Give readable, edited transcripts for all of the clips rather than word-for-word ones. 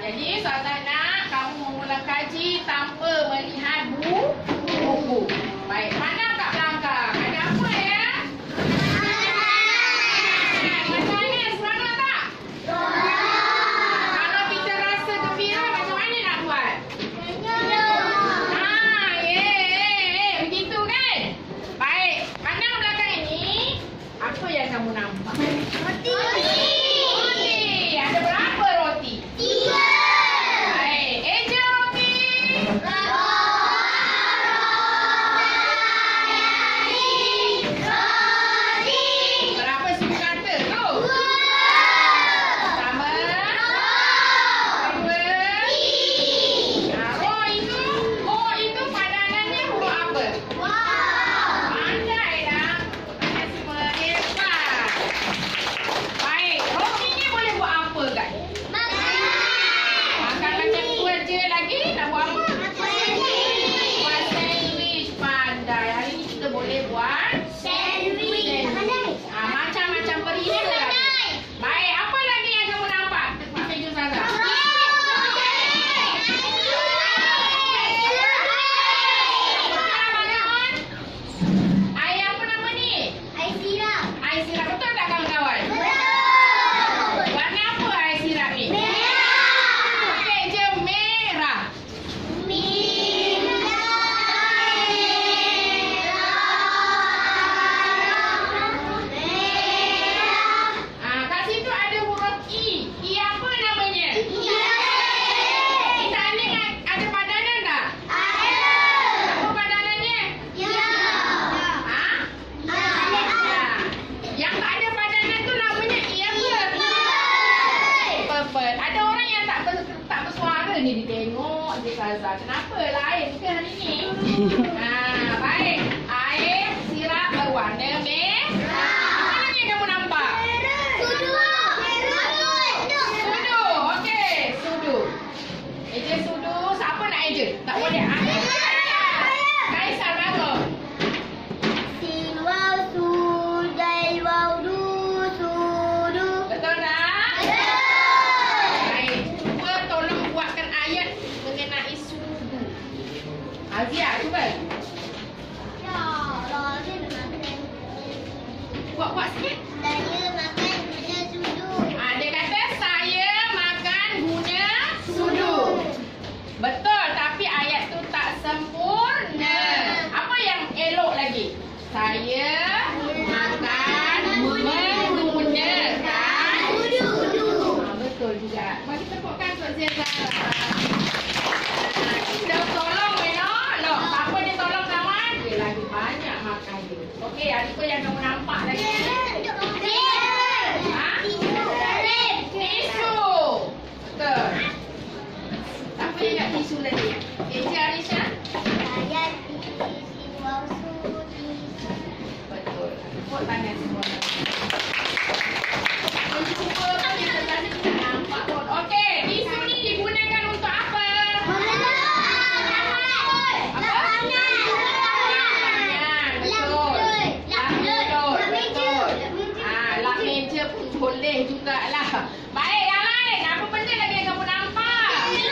Jadi Ustazah nak kamu memula kaji tanpa melihat buku. Baik, pandang kat belakang. Ada apa ya? Macam seronok tak? Kalau kita rasa gembira, macam mana nak buat? Begitu kan? Baik, pandang belakang ini. Apa yang kamu nampak? Roti. Ada berapa roti? 3. Baik, eja roti. Berapa suku kata tu? 2. Pertama. Kedua. Ro itu padanannya huruf apa? Pandai dah. Kalian semua hebat. Baik, roti ni boleh buat apa kan? Makan macam tu je lagi. Nak buat apa? Buat sandwich. Pandai. Hari ni kita boleh buat sandwich. Macam-macam beri ni lah. Baik, apa lagi yang kamu nampak? Mak Meju Ustazah. Air apa nama ni? Air sirap. Betul tak kawan-kawan? Warna apa air sirap ni? Okey je, merah. Kat situ ada huruf I. I apa namanya? Kita ni ada padanan tak? Apa padanannya? Yang tak ada padanan tu namanya I apa? Purple. Ada orang yang tak bersuara ni, dia tengok je Ustazah. Kenapa lain ke hari ni? Baik. Air sirap berwarna merah. Apa lagi yang kamu nampak? Sudu. Okey, sudu. Eja sudu. Siapa nak eja? Tak boleh. Kaisar bangun. Betul tak? Baik. Cuba tolong buatkan ayat mengenai sudu. Azia, cuba. Buat sikit. Dia kata saya makan guna sudu. Betul, tapi ayat tu tak sempurna. Apa yang elok lagi? Saya makan menggunakan sudu. Betul juga. Mari tepukkan Tok Zia. Kita tolong elok. Siapa dia tolong kawan? Dia lagi banyak makan dia. Okey, apa yang kamu nampak lagi? Tisu. Betul. Siapa yang nak tisu lagi? Eja Arisha? Betul. Tepuk tangan semua. Jadi semua kan kita tadi kita nampak pun. Okey, tisu ni digunakan untuk apa? Lap meja pun boleh jugalah. Baik, yang lain. Apa benda lagi yang kamu nampak?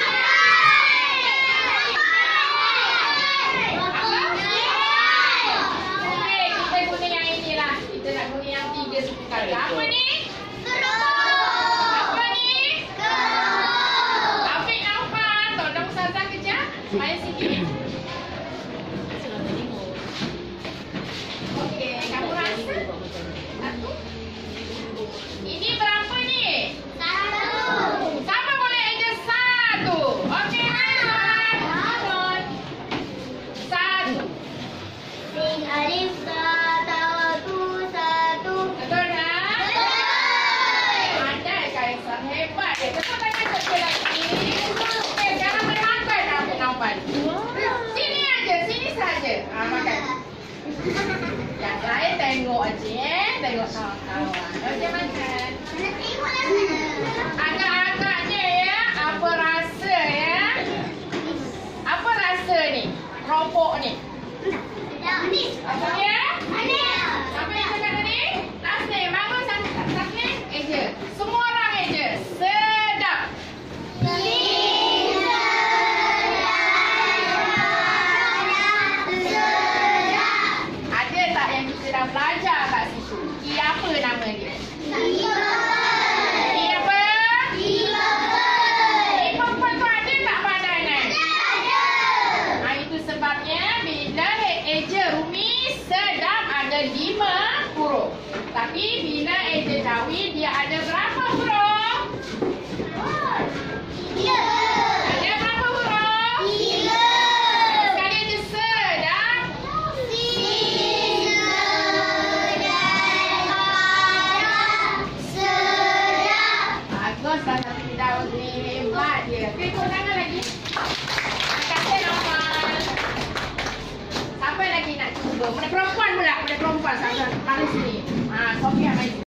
Okey, kita guna yang inilah. Kita nak guna yang 3 suku kata. Apa ni? Apa ni? Afiq Alfan, tolong Ustazah kejap. Main sikit. Okey, kamu rasa? Satu. Ini berapa ni? 1. Siapa boleh eja 1? Okey, Aiman. 1. Betul tak? Pandai Kaisar, hebat dia. Betul tangan kecil lagi. Okey, jangan bermakan nampak. Sini aja, sini saja. Makan. Yang lain tengok aja, tengok kawan-kawan. Okey, makan. Agak-agaknya ya, apa rasa ya? Apa rasa ni? Keropok ni. Apa dia? Apa yang cakap tadi? Tasnim, bangun Tasnim. Eja. Semua orang eja. Sedap. tangan lagi. Angkat nafas. Siapa lagi nak cuba? Mana perempuan pula. Mana perempuan. Sampai sini. Sofia main.